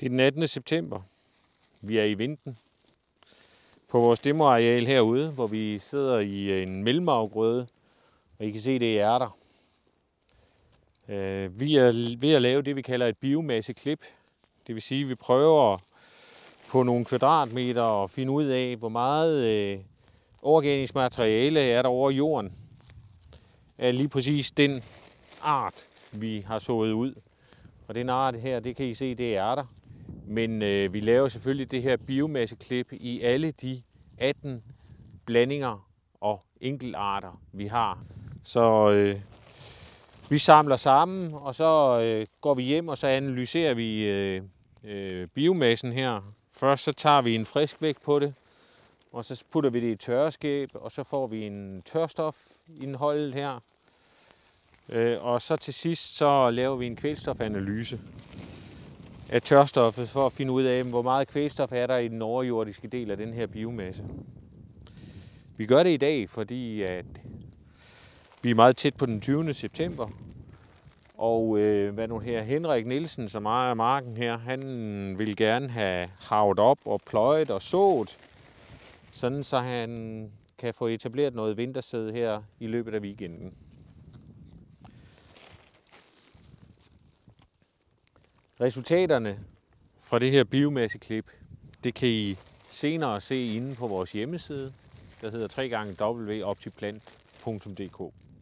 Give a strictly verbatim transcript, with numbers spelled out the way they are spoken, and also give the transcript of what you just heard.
Det er den attende september. Vi er i Vinden på vores demoareal herude, hvor vi sidder i en mellemafgrøde, og I kan se, det er ærter. Vi er ved at lave det, vi kalder et biomasseklip. Det vil sige, at vi prøver på nogle kvadratmeter at finde ud af, hvor meget organisk materiale er der over jorden af lige præcis den art, vi har sået ud. Og den art her, det kan I se, det er ærter. Men øh, vi laver selvfølgelig det her biomasseklip i alle de atten blandinger og enkeltarter, vi har. Så øh, vi samler sammen, og så øh, går vi hjem, og så analyserer vi øh, øh, biomassen her. Først så tager vi en frisk vægt på det, og så putter vi det i tørreskab, og så får vi en tørstofindhold her. Øh, og så til sidst så laver vi en kvælstofanalyse af tørstoffet for at finde ud af, hvor meget kvælstof er der i den overjordiske del af den her biomasse. Vi gør det i dag, fordi at vi er meget tæt på den tyvende september. Og øh, hvad nu her, Henrik Nielsen, som ejer marken her, han vil gerne have havet op og pløjet og sået, sådan så han kan få etableret noget vintersæd her i løbet af weekenden. Resultaterne fra det her biomasseklip, det kan I senere se inde på vores hjemmeside, der hedder w w w punktum optiplant punktum d k.